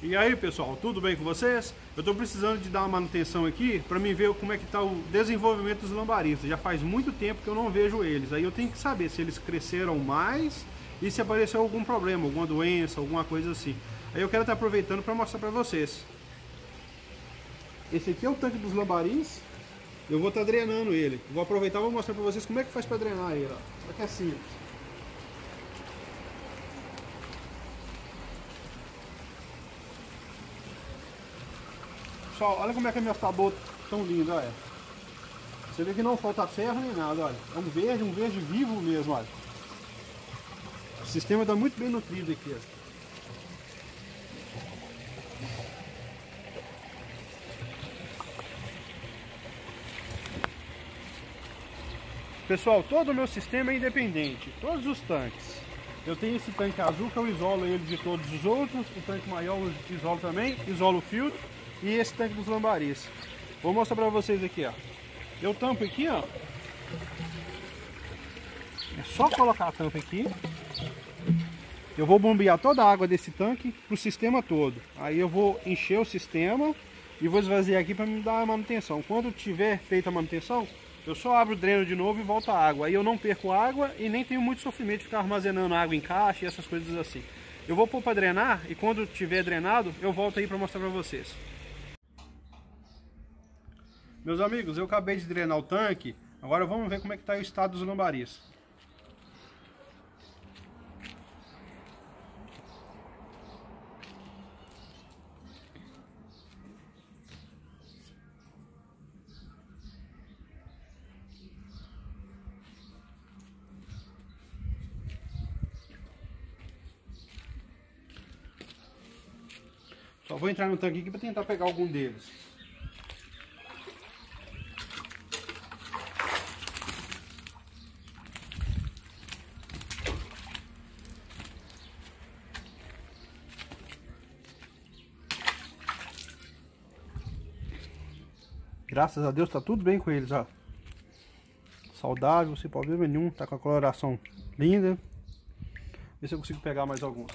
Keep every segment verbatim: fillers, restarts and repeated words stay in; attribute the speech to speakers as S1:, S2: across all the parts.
S1: E aí pessoal, tudo bem com vocês? Eu estou precisando de dar uma manutenção aqui para mim ver como é que está o desenvolvimento dos lambaristas. Já faz muito tempo que eu não vejo eles, aí eu tenho que saber se eles cresceram mais e se apareceu algum problema, alguma doença, alguma coisa assim. Aí eu quero estar aproveitando para mostrar para vocês. Esse aqui é o tanque dos lambaris, eu vou estar drenando ele. Vou aproveitar e vou mostrar para vocês como é que faz para drenar ele. Ó. Aqui é simples. Pessoal, olha como é que as minhas tabotas estão lindas, olha. Você vê que não falta ferro nem nada, olha. É um verde, um verde vivo mesmo, olha. O sistema está muito bem nutrido aqui, ó. Pessoal, todo o meu sistema é independente, todos os tanques. Eu tenho esse tanque azul que eu isolo ele de todos os outros, o tanque maior eu isolo também, isolo o filtro. E esse tanque dos lambaris. Vou mostrar pra vocês aqui, ó. Eu tampo aqui, ó. É só colocar a tampa aqui. Eu vou bombear toda a água desse tanque pro sistema todo. Aí eu vou encher o sistema e vou esvaziar aqui para me dar a manutenção. Quando tiver feita a manutenção, eu só abro o dreno de novo e volto a água. Aí eu não perco água e nem tenho muito sofrimento de ficar armazenando água em caixa e essas coisas assim. Eu vou pôr para drenar e quando tiver drenado, eu volto aí para mostrar para vocês. Meus amigos, eu acabei de drenar o tanque, agora vamos ver como é que está o estado dos lambaris. Só vou entrar no tanque aqui para tentar pegar algum deles. Graças a Deus tá tudo bem com eles, ó. Saudável, sem problema nenhum, tá com a coloração linda. Ver se eu consigo pegar mais alguns.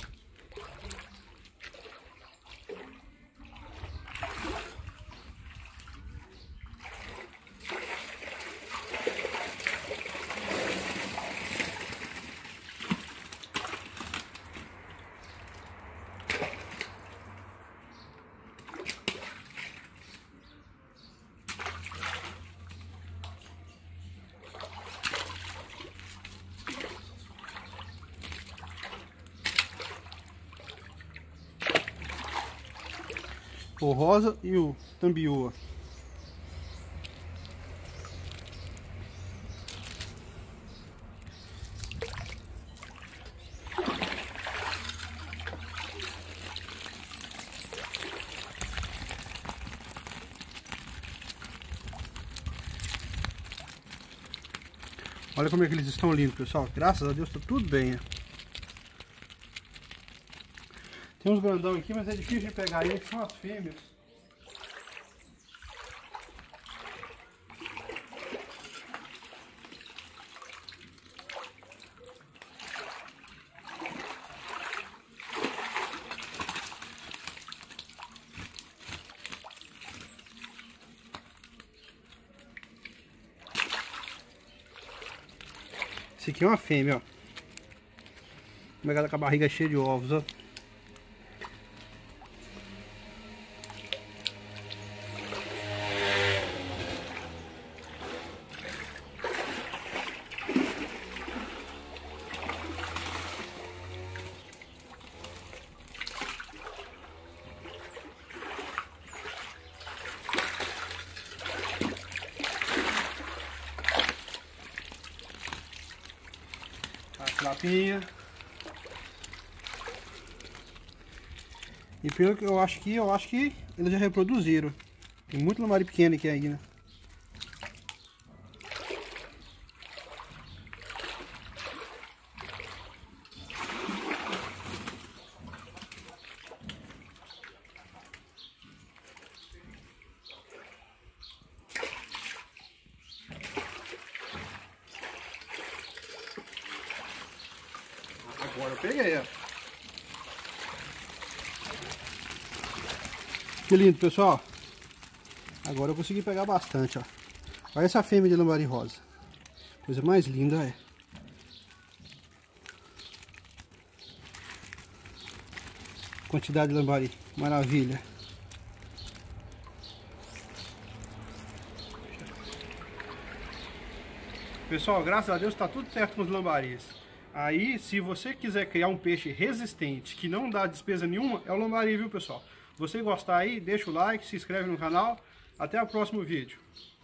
S1: O rosa e o tambiúa. Olha como é que eles estão lindos, pessoal. Graças a Deus tá tudo bem, né? Tem uns grandão aqui, mas é difícil de pegar eles, são as fêmeas. Esse aqui é uma fêmea, ó. Como é que ela tá com a barriga cheia de ovos, ó. Lapinha. E pelo que eu acho que eu acho que eles já reproduziram. Tem muito lambari pequeno aqui ainda. Agora eu peguei, ó. Que lindo, pessoal. Agora eu consegui pegar bastante, ó. Olha essa fêmea de lambari rosa. Coisa mais linda, é. Quantidade de lambari. Maravilha. Pessoal, graças a Deus está tudo certo com os lambaris. Aí, se você quiser criar um peixe resistente, que não dá despesa nenhuma, é o lambari, viu, pessoal? Se você gostar aí, deixa o like, se inscreve no canal. Até o próximo vídeo.